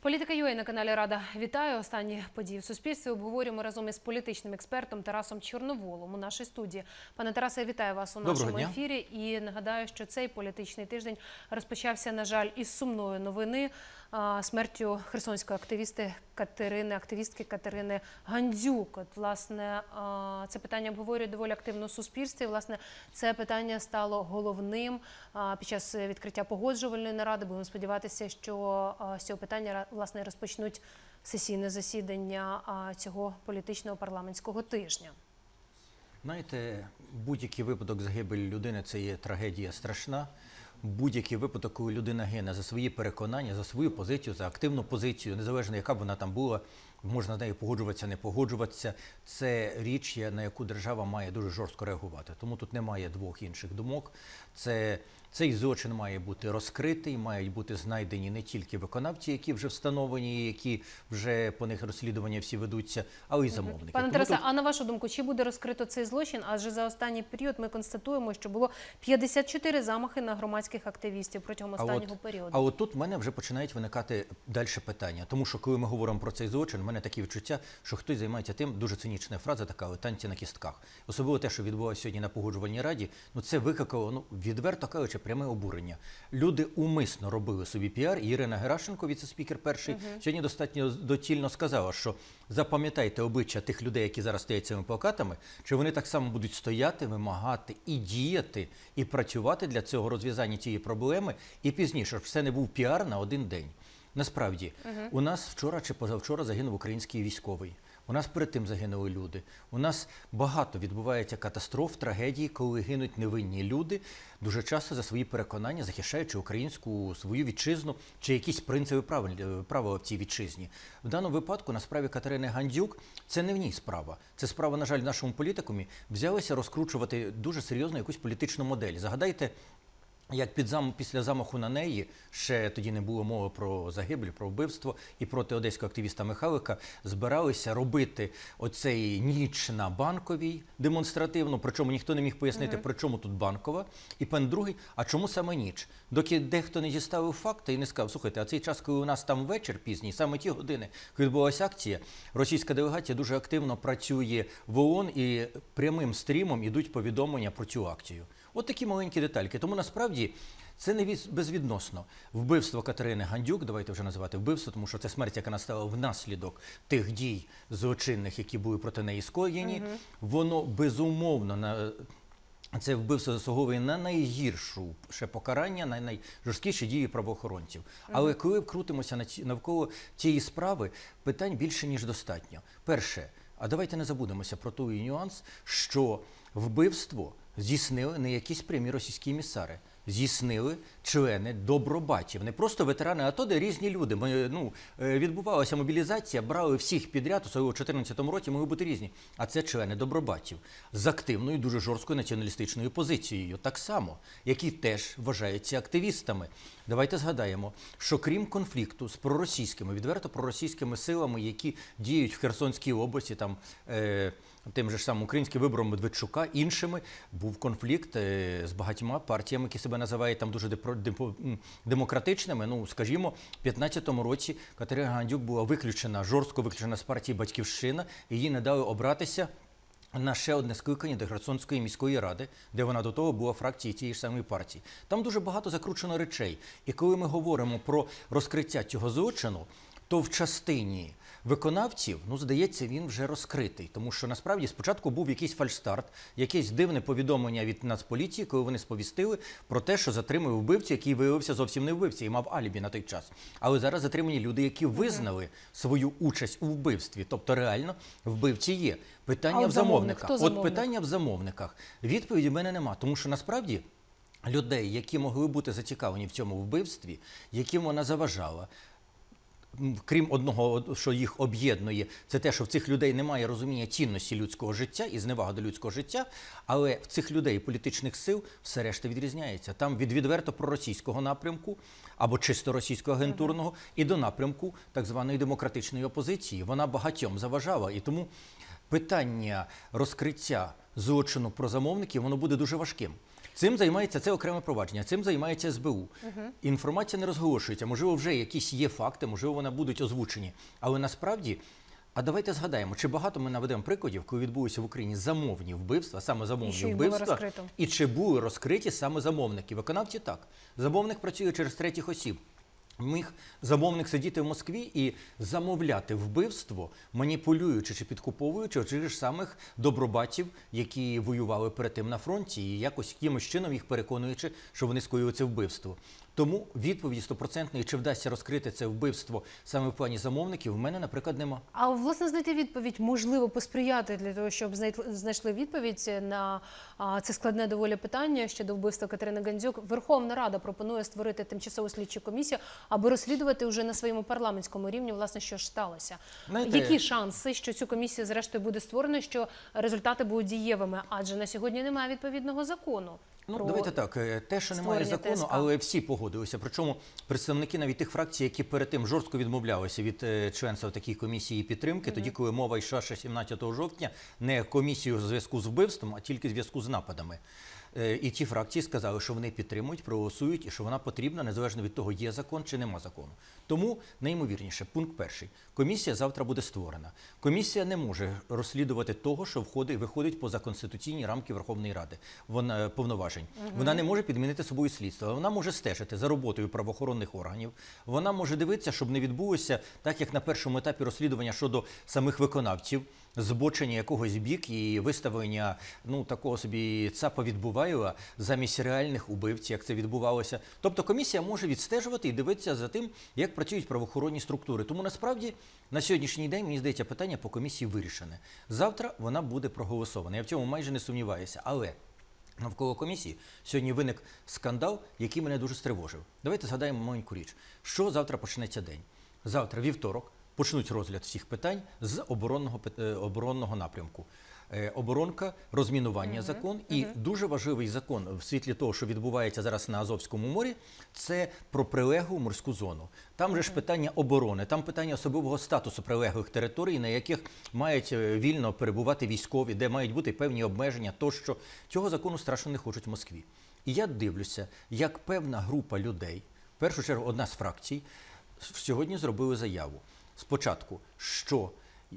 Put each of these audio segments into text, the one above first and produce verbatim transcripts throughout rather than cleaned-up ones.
Політика.ua на каналі Рада. Вітаю. Останні події в суспільстві обговорюємо разом із політичним експертом Тарасом Чорноволом у нашій студії. Пане Тарасе, вітаю вас у нашому ефірі. І нагадаю, що цей політичний тиждень розпочався, на жаль, із сумної новини – смертю херсонської активісти Катерини, активістки Катерини Гандзюк. От, власне, це питання обговорює доволі активно в суспільстві. Власне, це питання стало головним під час відкриття погоджувальної наради. Будемо сподіватися, що з цього питання, власне, розпочнуть сесійне засідання цього політичного парламентського тижня. Знаєте, будь-який випадок загибелі людини – це є трагедія страшна. Будь-який випадок, коли людина гине за свої переконання, за свою позицію, за активну позицію, незалежно яка б вона там була, можна з нею погоджуватися, не погоджуватися, це річ, на яку держава має дуже жорстко реагувати. Тому тут немає двох інших думок. Це, цей злочин має бути розкритий, мають бути знайдені не тільки виконавці, які вже встановлені, які вже по них розслідування всі ведуться, але й замовники. Пане Тарасе, тут... а на вашу думку, чи буде розкрито цей злочин? Адже за останній період ми констатуємо, що було п'ятдесят чотири замахи на громадських активістів протягом останнього а от, періоду. А от тут в мене вже починають виникати далі питання. Тому що коли ми говоримо про цей злочин, в мене такі відчуття, що хтось займається тим, дуже цинічна фраза така, танці на кістках. Особливо те, що відбувалося сьогодні на Погоджувальній раді, ну це викликало, ну, відверто кажучи, пряме обурення. Люди умисно робили собі піар, і Ірина Геращенко, віце-спікер перший, угу. сьогодні достатньо доцільно сказала, що запам'ятайте обличчя тих людей, які зараз стоять цими плакатами, чи вони так само будуть стояти, вимагати і діяти, і працювати для цього розв'язання цієї проблеми, і пізніше, щоб це не був піар на один день. Насправді, uh-huh. у нас вчора чи позавчора загинув український військовий. У нас перед тим загинули люди. У нас багато відбувається катастроф, трагедій, коли гинуть невинні люди, дуже часто за свої переконання, захищаючи українську свою вітчизну чи якісь принципи правила в цій вітчизні. В даному випадку на справі Катерини Гандзюк це не в ній справа. Це справа, на жаль, в нашому політикумі взялися розкручувати дуже серйозно якусь політичну модель. Загадайте, як під зам... після замаху на неї, ще тоді не було мови про загибель, про вбивство, і проти одеського активіста Михайлика збиралися робити оцей ніч на Банковій демонстративно, причому ніхто не міг пояснити, mm-hmm. при чому тут Банкова. І пан другий, а чому саме ніч? Доки дехто не діставив факти і не сказав, слухайте, а цей час, коли у нас там вечір пізній, саме ті години, коли відбулася акція, російська делегація дуже активно працює в ООН і прямим стрімом ідуть повідомлення про цю акцію. От такі маленькі детальки. Тому насправді це не безвідносно. Вбивство Катерини Гандзюк, давайте вже називати вбивство, тому що це смерть, яка настала внаслідок тих дій злочинних, які були проти неї скоєні, угу. воно безумовно на... Це вбивство заслуговує на найгіршу ще покарання, на найжорсткіші дії правоохоронців. Mm-hmm. Але коли крутимося навколо цієї справи, питань більше, ніж достатньо. Перше, а давайте не забудемося про той нюанс, що вбивство здійснили не якісь прямі російські емісари. Здійснили члени добробатів. Не просто ветерани АТО, де різні люди. Ми, ну, відбувалася мобілізація, брали всіх підряд, особливо у дві тисячі чотирнадцятому році, могли бути різні. А це члени добробатів з активною, дуже жорсткою націоналістичною позицією. Так само, які теж вважаються активістами. Давайте згадаємо, що крім конфлікту з проросійськими, відверто проросійськими силами, які діють в Херсонській області, там, е, тим же ж самим українським вибором Медведчука, іншими, був конфлікт е, з багатьма партіями, які себе називають там дуже демократичними. Ну, скажімо, в п'ятнадцятому році Катерина Гандзюк була виключена, жорстко виключена з партії «Батьківщина», і їй не дали обратися на ще одне скликання до Херсонської міської ради, де вона до того була фракцією тієї ж самої партії. Там дуже багато закручено речей. І коли ми говоримо про розкриття цього злочину, то в частині виконавців, ну, здається, він вже розкритий. Тому що, насправді, спочатку був якийсь фальшстарт, якесь дивне повідомлення від Нацполіції, коли вони сповістили про те, що затримує вбивцю, який виявився зовсім не вбивця і мав алібі на той час. Але зараз затримані люди, які визнали свою участь у вбивстві. Тобто, реально, вбивці є. Питання в замовниках. От питання в замовниках. Відповіді в мене нема. Тому що, насправді, людей, які могли бути зацікавлені в цьому вбивстві, яким вона заважала, крім одного, що їх об'єднує, це те, що в цих людей немає розуміння цінності людського життя і зневаги до людського життя, але в цих людей політичних сил все решта відрізняється. Там від відверто проросійського напрямку або чисто російського агентурного і до напрямку так званої демократичної опозиції. Вона багатьом заважала, і тому питання розкриття злочину про замовників, воно буде дуже важким. Цим займається, це окреме провадження, цим займається ес бе у. Угу. Інформація не розголошується, можливо, вже якісь є факти, можливо, вони будуть озвучені. Але насправді, а давайте згадаємо, чи багато ми наведемо прикладів, коли відбулися в Україні замовні вбивства, саме замовні і вбивства, і чи були розкриті саме замовники. Виконавці так. Замовник працює через третіх осіб. Міг замовник сидіти в Москві і замовляти вбивство, маніпулюючи чи підкуповуючи тих ж самих добробатів, які воювали перед тим на фронті, і якось якимось чином їх переконуючи, що вони скоїли це вбивство. Тому відповіді стопроцентної, чи вдасться розкрити це вбивство саме в плані замовників, в мене, наприклад, нема. А, власне, знайти відповідь, можливо, посприяти для того, щоб знайшли відповідь на а, це складне доволі питання щодо вбивства Катерини Гандзюк. Верховна Рада пропонує створити тимчасову слідчу комісію, аби розслідувати вже на своєму парламентському рівні, власне, що ж сталося. Знаєте, які шанси, що цю комісію, зрештою, буде створено, що результати будуть дієвими? Адже на сьогодні немає відповідного закону. Ну, давайте так, те, що немає закону, ТСК. Але всі погодилися. Причому представники навіть тих фракцій, які перед тим жорстко відмовлялися від членства в такій комісії підтримки, mm-hmm. тоді, коли мова йшла ще сімнадцятого жовтня, не комісію у зв'язку з вбивством, а тільки в зв'язку з нападами. І ті фракції сказали, що вони підтримують, проголосують і що вона потрібна, незалежно від того, є закон чи нема закону. Тому, найімовірніше, пункт перший. Комісія завтра буде створена. Комісія не може розслідувати того, що входить, виходить поза конституційні рамки Верховної Ради вона, повноважень. Угу. Вона не може підмінити собою слідство. Вона може стежити за роботою правоохоронних органів. Вона може дивитися, щоб не відбулося так, як на першому етапі розслідування щодо самих виконавців, збочення якогось бік і виставлення, ну, такого собі ЦАПа відбуває замість реальних убивців, як це відбувалося. Тобто комісія може відстежувати і дивитися за тим, як працюють правоохоронні структури. Тому насправді на сьогоднішній день, мені здається, питання по комісії вирішене. Завтра вона буде проголосована. Я в цьому майже не сумніваюся. Але навколо комісії сьогодні виник скандал, який мене дуже стривожив. Давайте згадаємо маленьку річ. Що завтра почнеться день? Завтра, вівторок, почнуть розгляд всіх питань з оборонного, оборонного напрямку. Оборонка, розмінування, uh-huh, закон. І uh-huh. дуже важливий закон в світлі того, що відбувається зараз на Азовському морі, це про прилеглу морську зону. Там же uh-huh. ж питання оборони, там питання особливого статусу прилеглих територій, на яких мають вільно перебувати військові, де мають бути певні обмеження, тощо. Цього закону страшно не хочуть в Москві. І я дивлюся, як певна група людей, в першу чергу одна з фракцій, сьогодні зробили заяву. Спочатку, що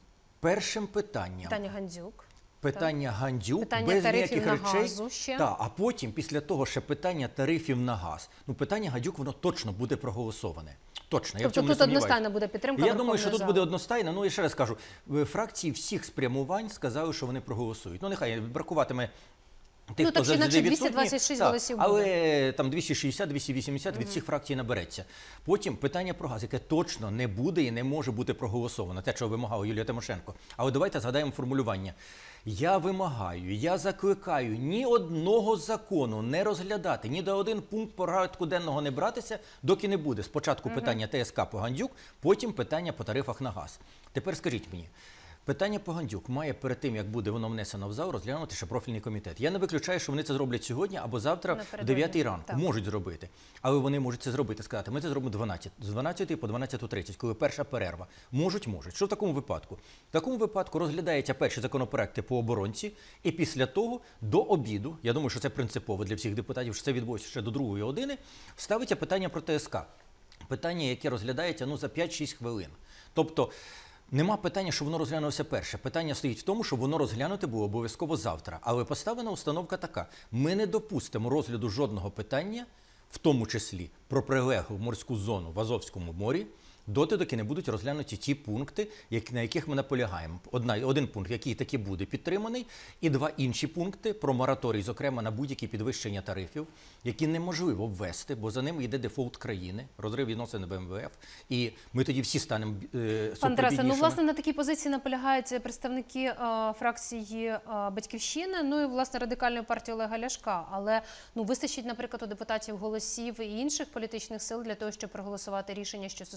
першим питанням... Питання Гандзюк. Питання так. Гандзюк, питання без тарифів ніяких на речей. Газу ще. Та, а потім, після того, ще питання тарифів на газ. Ну, питання Гандзюк, воно точно буде проголосоване. Точно, я тобто в цьому тут не сумніваюся. одностайна буде підтримка. Я думаю, що тут буде одностайна. Ну, і ще раз кажу, фракції всіх спрямувань сказали, що вони проголосують. Ну, нехай бракуватиме тих, ну, так хто інакше завжди двісті двадцять шість голосів буде. Але там двісті шістдесят - двісті вісімдесят від всіх фракцій набереться. Потім питання про газ, яке точно не буде і не може бути проголосовано. Те, чого вимагала Юлія Тимошенко. Але давайте згадаємо формулювання. Я вимагаю, я закликаю ні одного закону не розглядати, ні до один пункт порядку денного не братися, доки не буде. Спочатку uh-huh. питання ТСК по Гандзюк, потім питання по тарифах на газ. Тепер скажіть мені, питання по Гандзюк має перед тим, як буде воно внесено в зал, розглянути ще профільний комітет. Я не виключаю, що вони це зроблять сьогодні або завтра в дев'ятій ранку. Так. Можуть зробити. Але вони можуть це зробити, сказати, ми це зробимо дванадцять, з дванадцятої по дванадцяту тридцять, коли перша перерва. Можуть, можуть. Що в такому випадку? В такому випадку розглядаються перші законопроекти по оборонці, і після того до обіду, я думаю, що це принципово для всіх депутатів, що це відбулося ще до другої години, ставиться питання про ТСК. Питання, яке розглядається ну, за п'ять-шість хвилин. Тобто, нема питання, що воно розглянулося перше. Питання стоїть в тому, що воно розглянути було обов'язково завтра. Але поставлена установка така. Ми не допустимо розгляду жодного питання, в тому числі про прилеглу морську зону в Азовському морі, доти, доки не будуть розглянуті ті пункти, на яких ми наполягаємо. Одна, один пункт, який таки буде підтриманий, і два інші пункти про мораторій, зокрема на будь-які підвищення тарифів, які неможливо ввести, бо за ними йде дефолт країни, розрив відносин в ем ве еф, і ми тоді всі станемо е, супровіднішими. Пан Тарасе, ну, власне, на такій позиції наполягають представники е, фракції е, «Батьківщини», ну і, власне, Радикальної партії Олега Ляшка. Але, ну, вистачить, наприклад, у депутатів голосів і інших політичних сил для того, щоб проголосувати рішення, що стосується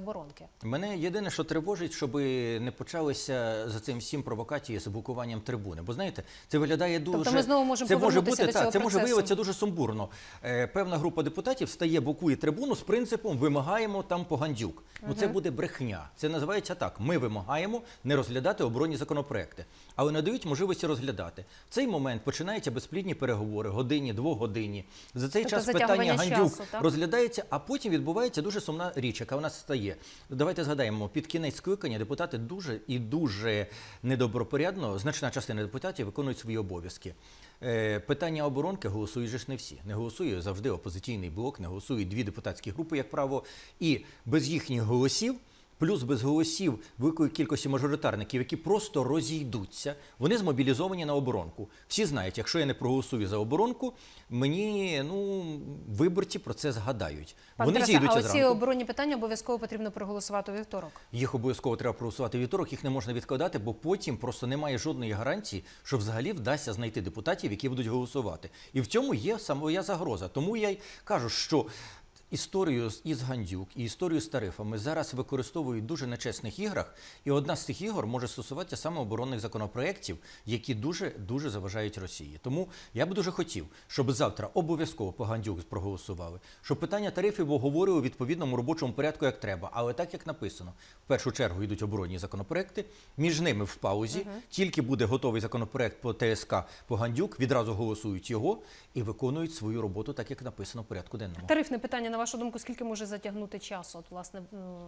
оборонки? Мене єдине, що тривожить, щоб не почалися за цим всім провокації з блокуванням трибуни. Бо знаєте, це виглядає дуже... Тобто ми знову можемо це може повернутися бути, до цього та, це може процесу. виявитися дуже сумбурно. Е, певна група депутатів стає, блокує трибуну з принципом «вимагаємо там Погандюк». Ну це буде брехня. Це називається так. Ми вимагаємо не розглядати оборонні законопроекти, але надають можливості розглядати. В цей момент починаються безплідні переговори, годині, двогодинні. За цей Тобто час питання Гандюк часу, так? розглядається, а потім відбувається дуже сумна річ, яка у нас стає. Давайте згадаємо, під кінець скликання депутати дуже і дуже недобропорядно, значна частина депутатів виконують свої обов'язки. Е, питання оборонки голосують же ж не всі. Не голосує завжди опозиційний блок, не голосують дві депутатські групи, як правило, і без їхніх голосів, плюс без голосів великої кількості мажоритарників, які просто розійдуться, вони змобілізовані на оборонку. Всі знають, якщо я не проголосую за оборонку, мені, ну, виборці про це згадають. Пан Вони Тарасе, зійдуться а оці зранку. оборонні питання обов'язково потрібно проголосувати у вівторок? Їх обов'язково треба проголосувати вівторок, їх не можна відкладати, бо потім просто немає жодної гарантії, що взагалі вдасться знайти депутатів, які будуть голосувати. І в цьому є своя загроза. Тому я й кажу, що історію із Гандюк і історію з тарифами зараз використовують в дуже нечесних іграх, і одна з цих ігор може стосуватися саме оборонних законопроєктів, які дуже-дуже заважають Росії. Тому я б дуже хотів, щоб завтра обов'язково по Гандюк проголосували, щоб питання тарифів обговорювали у відповідному робочому порядку, як треба, але так, як написано. В першу чергу йдуть оборонні законопроекти, між ними в паузі, угу. тільки буде готовий законопроект по Т С К по Гандюк, відразу голосують його і виконують свою роботу так, як написано в порядку денному. Тарифне питання, на вашу думку, скільки може затягнути часу? От, власне,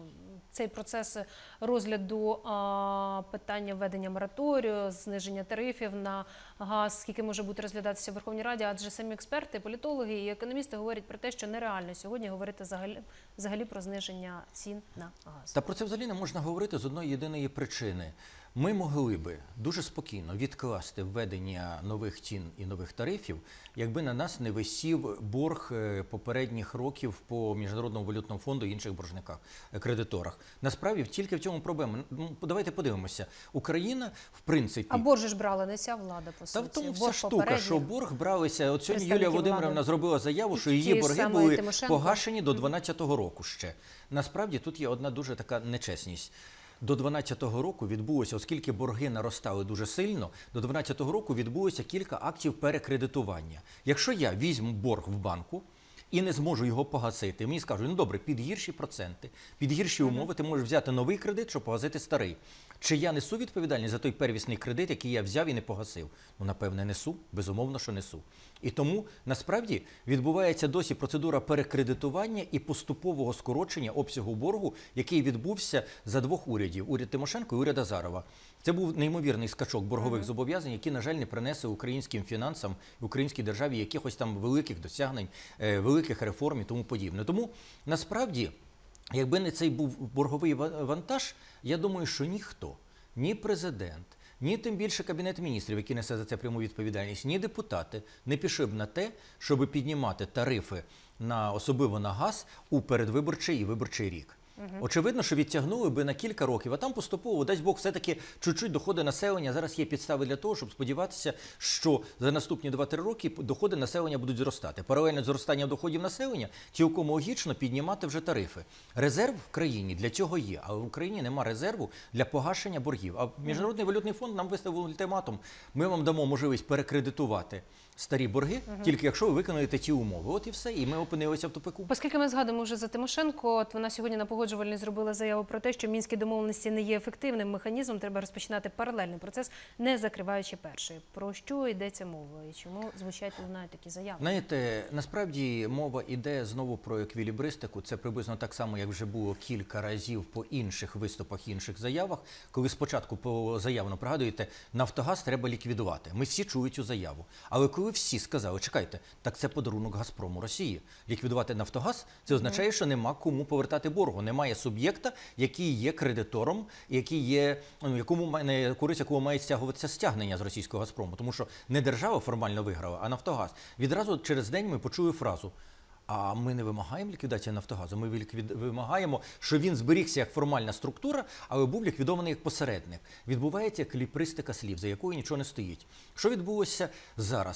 цей процес розгляду а, питання введення мораторію, зниження тарифів на газ, скільки може бути розглядатися в Верховній Раді? Адже самі експерти, політологи і економісти говорять про те, що нереально сьогодні говорити взагалі, взагалі про зниження цін на газ. Та про це взагалі не можна говорити з одної єдиної причини. Ми могли би дуже спокійно відкласти введення нових цін і нових тарифів, якби на нас не висів борг попередніх років по Міжнародному валютному фонду і інших боржниках, кредиторах. Насправді, тільки в цьому проблема. Ну, давайте подивимося. Україна, в принципі... А борги ж брала не ця влада, по суті. Та в тому вся борг штука, що борг бралися... От сьогодні Юлія Володимирівна влади. зробила заяву, що її борги були Тимошенко. погашені до дванадцятого року ще. Насправді, тут є одна дуже така нечесність. До дванадцятого року відбулося, оскільки борги наростали дуже сильно, до дванадцятого року відбулося кілька актів перекредитування. Якщо я візьму борг в банку і не зможу його погасити, мені скажуть, ну добре, під гірші проценти, під гірші умови ти можеш взяти новий кредит, щоб погасити старий. Чи я несу відповідальність за той первісний кредит, який я взяв і не погасив? Ну, напевне, несу, безумовно, що несу. І тому, насправді, відбувається досі процедура перекредитування і поступового скорочення обсягу боргу, який відбувся за двох урядів – уряд Тимошенко і уряд Азарова. Це був неймовірний скачок боргових mm-hmm. зобов'язань, які, на жаль, не принесли українським фінансам, українській державі якихось там великих досягнень, великих реформ і тому подібне. Тому, насправді, якби не цей був борговий вантаж, я думаю, що ніхто, ні президент, ні тим більше Кабінет міністрів, який несе за це пряму відповідальність, ні депутати не пішли б на те, щоб піднімати тарифи, на, особливо на газ, у передвиборчий і виборчий рік. Угу. Очевидно, що відтягнули би на кілька років, а там поступово, дасть Бог, все-таки чуть-чуть доходи населення. Зараз є підстави для того, щоб сподіватися, що за наступні два-три роки доходи населення будуть зростати. Паралельно з зростанням доходів населення, цілком логічно піднімати вже тарифи. Резерв в країні для цього є, але в Україні нема резерву для погашення боргів. А Міжнародний валютний фонд нам виставив ультиматум. Ми вам дамо можливість перекредитувати старі борги, угу. тільки якщо ви виконуєте ті умови. От і все, і ми опинилися в тупику. Оскільки ми згадуємо вже за Тимошенко, от вона сьогодні на погоджувальній зробила заяву про те, що мінські домовленості не є ефективним механізмом, треба розпочинати паралельний процес, не закриваючи перший. Про що йдеться мова і чому звучать, лунають такі заяви? Знаєте, насправді мова йде знову про еквілібристику. Це приблизно так само, як вже було кілька разів по інших виступах, інших заявах, коли спочатку по заяву, пригадуєте, Нафтогаз треба ліквідувати. Ми всі чують цю заяву. Але коли всі сказали, чекайте, так це подарунок Газпрому Росії. Ліквідувати Нафтогаз – це означає, що нема кому повертати боргу. Немає суб'єкта, який є кредитором, який є, ну, якому не користь, якого має стягуватися стягнення з російського Газпрому. Тому що не держава формально виграла, а Нафтогаз. Відразу через день ми почули фразу: а ми не вимагаємо ліквідації Нафтогазу, ми вимагаємо, що він зберігся як формальна структура, але був ліквідований як посередник. Відбувається еквілібристика слів, за якою нічого не стоїть. Що відбулося зараз?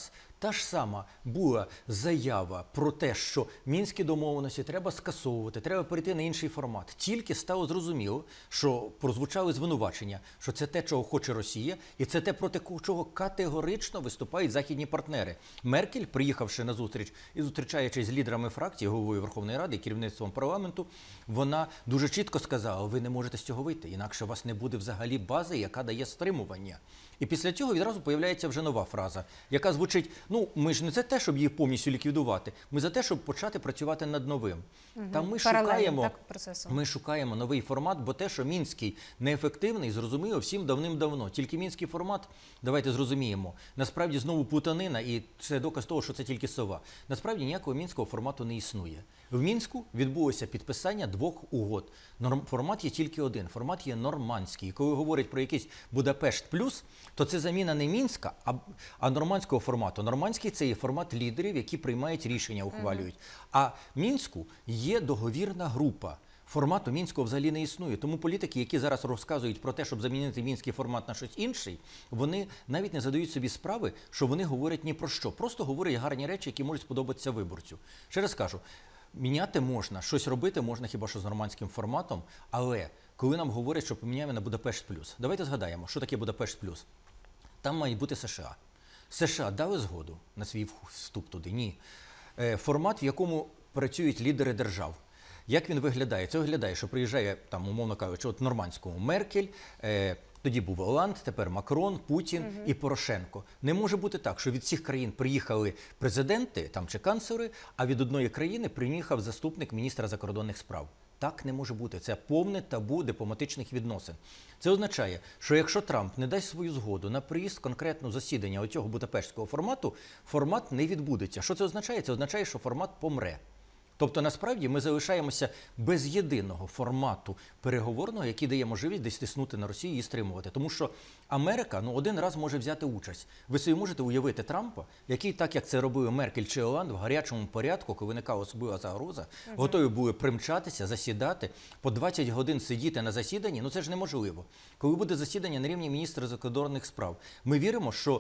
Та ж сама була заява про те, що мінські домовленості треба скасовувати, треба перейти на інший формат. Тільки стало зрозуміло, що прозвучали звинувачення, що це те, чого хоче Росія, і це те, проти чого категорично виступають західні партнери. Меркель, приїхавши на зустріч і зустрічаючись з лідерами фракції, головою Верховної Ради і керівництвом парламенту, вона дуже чітко сказала: ви не можете з цього вийти, інакше у вас не буде взагалі бази, яка дає стримування. І після цього відразу появляється вже нова фраза, яка звучить: ну, ми ж не за те, щоб їх повністю ліквідувати, ми за те, щоб почати працювати над новим. Угу. Та ми шукаємо, ми шукаємо новий формат, бо те, що мінський неефективний, зрозуміло всім давним-давно. Тільки мінський формат, давайте зрозуміємо, насправді знову плутанина, і це доказ того, що це тільки сова. Насправді ніякого мінського формату не існує. В Мінську відбулося підписання двох угод. Формат є тільки один, формат є нормандський. І коли говорять про якийсь Будапешт плюс, то це заміна не Мінська, а, а нормандського формату. Нормандський – це є формат лідерів, які приймають рішення, ухвалюють. Uh-huh. А в Мінську є договірна група. Формату мінського взагалі не існує. Тому політики, які зараз розказують про те, щоб замінити мінський формат на щось інше, вони навіть не задають собі справи, що вони говорять ні про що. Просто говорять гарні речі, які можуть сподобатися виборцю. Ще раз кажу, міняти можна, щось робити можна хіба що з нормандським форматом, але коли нам говорять, що поміняємо на Будапешт плюс, давайте згадаємо, що таке Будапешт плюс. Там мають бути США. США дали згоду на свій вступ туди? Ні. Формат, в якому працюють лідери держав. Як він виглядає? Це виглядає, що приїжджає, там, умовно кажучи, от в нормандському Меркель, е, тоді був Оланд, тепер Макрон, Путін угу. і Порошенко. Не може бути так, що від всіх країн приїхали президенти там, чи канцлери, а від одної країни приїхав заступник міністра закордонних справ. Так не може бути. Це повне табу дипломатичних відносин. Це означає, що якщо Трамп не дасть свою згоду на приїзд конкретного засідання оцього будапештського формату, формат не відбудеться. Що це означає? Це означає, що формат помре. Тобто, насправді, ми залишаємося без єдиного формату переговорного, який дає можливість десь тиснути на Росію і стримувати. Тому що Америка ну, один раз може взяти участь. Ви собі можете уявити Трампа, який, так як це робили Меркель чи Оланд, в гарячому порядку, коли виникала особлива загроза, uh-huh. готові були примчатися, засідати, по двадцять годин сидіти на засіданні. Ну це ж неможливо. Коли буде засідання на рівні міністра закордонних справ, ми віримо, що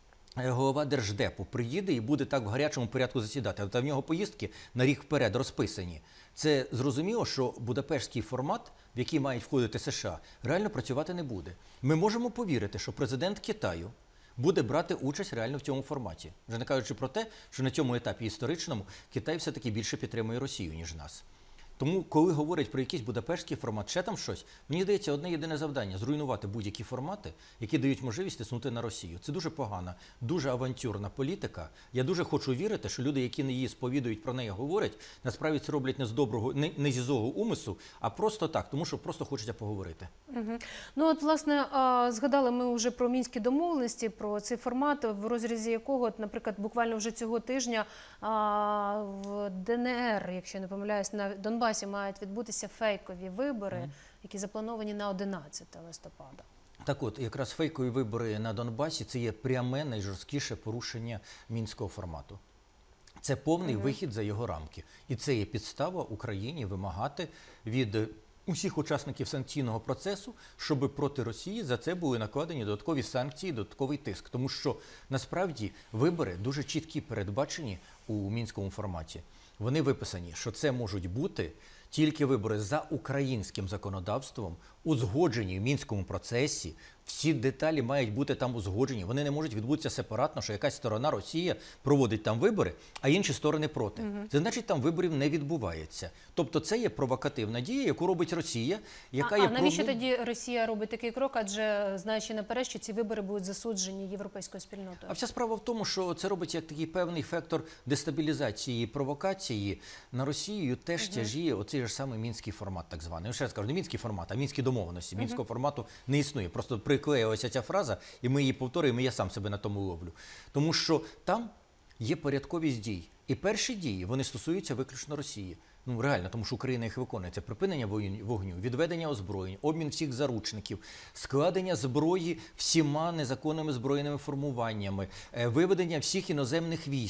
голова Держдепу приїде і буде так в гарячому порядку засідати, а в нього поїздки на рік вперед розписані. Це зрозуміло, що будапештський формат, в який мають входити США, реально працювати не буде. Ми можемо повірити, що президент Китаю буде брати участь реально в цьому форматі. Вже не кажучи про те, що на цьому етапі історичному Китай все-таки більше підтримує Росію, ніж нас. Тому, коли говорять про якийсь будапештський формат, ще там щось, мені здається, одне єдине завдання – зруйнувати будь-які формати, які дають можливість тиснути на Росію. Це дуже погана, дуже авантюрна політика. Я дуже хочу вірити, що люди, які не її сповідують, про неї говорять, насправді це роблять не з доброго, не, не зі злого умислу, а просто так, тому що просто хочеться поговорити. Угу. Ну от, власне, згадали ми вже про мінські домовленості, про цей формат, в розрізі якого, от, наприклад, буквально вже цього тижня в ДНР, якщо я не помиляюсь, на Донбасі, мають відбутися фейкові вибори, mm. які заплановані на одинадцяте листопада. Так от, якраз фейкові вибори на Донбасі – це є пряме, найжорсткіше порушення мінського формату. Це повний mm-hmm. вихід за його рамки. І це є підстава Україні вимагати від усіх учасників санкційного процесу, щоб проти Росії за це були накладені додаткові санкції, додатковий тиск. Тому що, насправді, вибори дуже чіткі передбачені у мінському форматі. Вони виписані, що це можуть бути тільки вибори за українським законодавством, узгоджені в мінському процесі. Всі деталі мають бути там узгоджені. Вони не можуть відбутися сепаратно, що якась сторона, Росія, проводить там вибори, а інші сторони проти. Угу. Це значить, там виборів не відбувається. Тобто це є провокативна дія, яку робить Росія, яка а, є... А навіщо проб... тоді Росія робить такий крок, адже знаючи наперед, що ці вибори будуть засуджені європейською спільнотою? А вся справа в тому, що це робить як такий певний фактор дестабілізації і провокації. На Росію теж угу. тяжіє оцей ж самий мінський формат, так званий. Я ще раз кажу, не мінський формат, а мінські домовленості. Угу. Мінського формату не існує. Просто приклеїлася ця фраза, і ми її повторюємо, і я сам себе на тому ловлю. Тому що там є порядковість дій. І перші дії, вони стосуються виключно Росії. Ну, реально, тому що Україна їх виконує. Це припинення вогню, відведення озброєнь, обмін всіх заручників, складення зброї всіма незаконними збройними формуваннями, виведення всіх іноземних військ.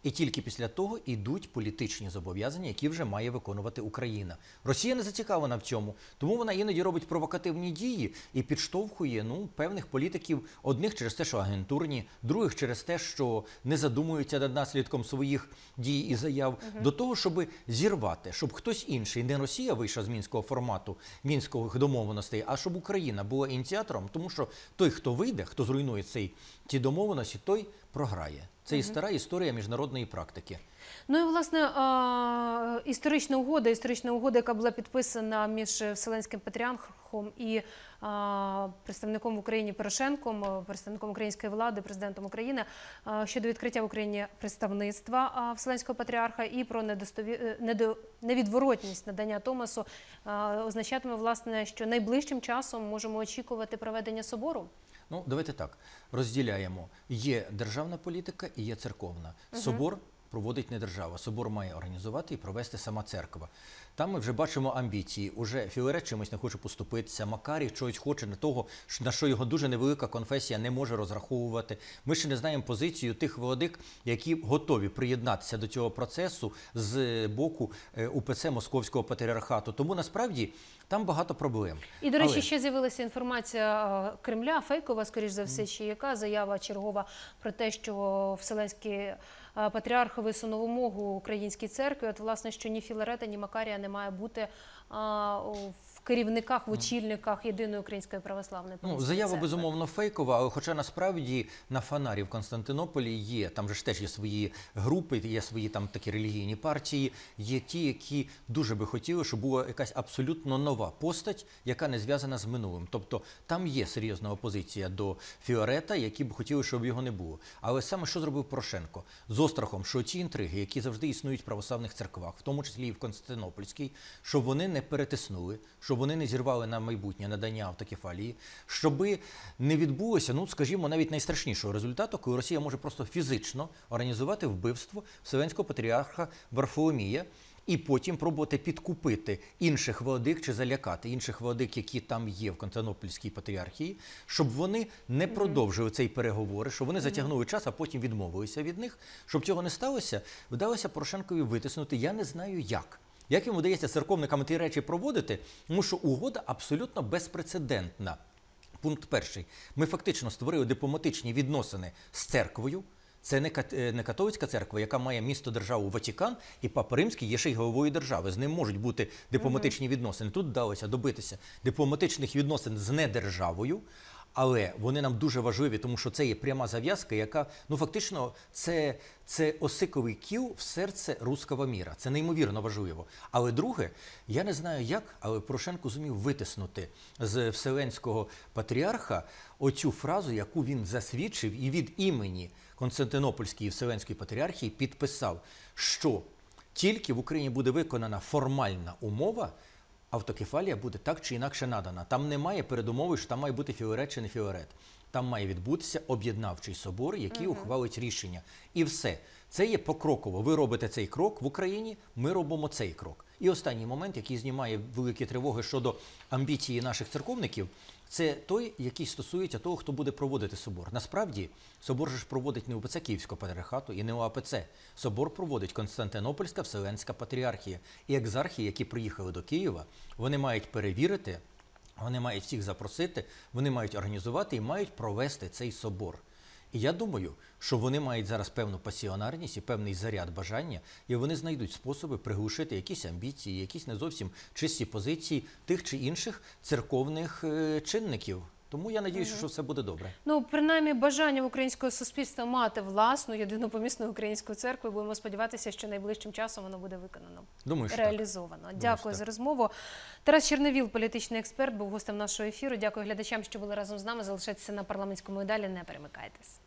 І тільки після того йдуть політичні зобов'язання, які вже має виконувати Україна. Росія не зацікавлена в цьому, тому вона іноді робить провокативні дії і підштовхує ну, певних політиків, одних через те, що агентурні, других через те, що не задумуються над наслідком своїх дій і заяв, угу. до того, щоб зірвати, щоб хтось інший, не Росія вийшла з мінського формату, мінських домовленостей, а щоб Україна була ініціатором, тому що той, хто вийде, хто зруйнує цей, ті домовленості, той програє. Це і стара історія міжнародної практики. Ну і, власне, а, історична угода, історична угода, яка була підписана між Вселенським Патріархом і а, представником в Україні Порошенком, представником української влади, президентом України, а, щодо відкриття в Україні представництва а, Вселенського Патріарха і про недостові... недо... невідворотність надання Томасу, а, означатиме, власне, що найближчим часом можемо очікувати проведення собору? Ну, давайте так, розділяємо. Є державна політика і є церковна. Собор проводить не держава. Собор має організувати і провести сама церква. Там ми вже бачимо амбіції. Уже Філарет чимось не хоче поступитися, Макарій чогось хоче не того, на що його дуже невелика конфесія не може розраховувати. Ми ще не знаємо позицію тих владик, які готові приєднатися до цього процесу з боку УПЦ Московського патріархату. Тому насправді там багато проблем. І, до речі, Але... ще з'явилася інформація Кремля, фейкова, скоріш за все, чи яка заява чергова про те, що Вселенський Патріарх висунув вимогу українській церкві, от, власне, що ні Філарета, ні Макарія не має бути а, в керівниках, в очільниках Єдиної Української Православної ну, заява, церкви. Безумовно, фейкова, але хоча насправді на Фанарі в Константинополі є, там же ж теж є свої групи, є свої там такі релігійні партії, є ті, які дуже би хотіли, щоб була якась абсолютно нова постать, яка не зв'язана з минулим. Тобто там є серйозна опозиція до Філарета, які б хотіли, щоб його не було. Але саме що зробив Порошенко? З острахом, що ці інтриги, які завжди існують в православних церквах, в тому числі і в Константинопольській, щоб вони не перетиснули, щоб вони не зірвали на майбутнє надання автокефалії, щоб не відбулося, ну, скажімо, навіть найстрашнішого результату, коли Росія може просто фізично організувати вбивство Вселенського Патріарха Варфоломія і потім пробувати підкупити інших владик чи залякати інших владик, які там є в Константинопольській патріархії, щоб вони не продовжили цей переговори, щоб вони затягнули час, а потім відмовилися від них. Щоб цього не сталося, вдалося Порошенкові витиснути, я не знаю як. Як йому вдається церковникам ті речі проводити, тому що угода абсолютно безпрецедентна. Пункт перший. Ми фактично створили дипломатичні відносини з церквою. Це не католицька церква, яка має місто-державу Ватикан, і Папа Римський є ще й головою держави. З ним можуть бути дипломатичні відносини. Тут вдалося добитися дипломатичних відносин з недержавою, але вони нам дуже важливі, тому що це є пряма зав'язка, яка, ну фактично, це, це осиковий кіл в серце руського міра. Це неймовірно важливо. Але друге, я не знаю як, але Порошенко зумів витиснути з Вселенського Патріарха оцю фразу, яку він засвідчив і від імені Константинопольської і Вселенської Патріархії підписав, що тільки в Україні буде виконана формальна умова, автокефалія буде так чи інакше надана. Там немає передумови, що там має бути Філарет чи не Філарет. Там має відбутися об'єднавчий собор, який угу. ухвалить рішення. І все. Це є покроково. Ви робите цей крок в Україні, ми робимо цей крок. І останній момент, який знімає великі тривоги щодо амбіції наших церковників, це той, який стосується того, хто буде проводити собор. Насправді, собор же ж проводить не УПЦ Київського Патріархату і не ОАПЦ. Собор проводить Константинопольська Вселенська Патріархія. І екзархи, які приїхали до Києва, вони мають перевірити, вони мають всіх запросити, вони мають організувати і мають провести цей собор. І я думаю, що вони мають зараз певну пасіонарність і певний заряд бажання, і вони знайдуть способи приглушити якісь амбіції, якісь не зовсім чисті позиції тих чи інших церковних е, чинників. Тому я сподіваюся, угу. що все буде добре. Ну, принаймні, бажання українського суспільства мати власну, єдину помісну українську церкву. Будемо сподіватися, що найближчим часом воно буде виконано, Думаю, що реалізовано. Так. Дякую Думаю, за розмову. Тарас Черновіл, політичний експерт, був гостем нашого ефіру. Дякую глядачам, що були разом з нами. Залишайтеся на парламентському ідеалі, не перемикайтесь.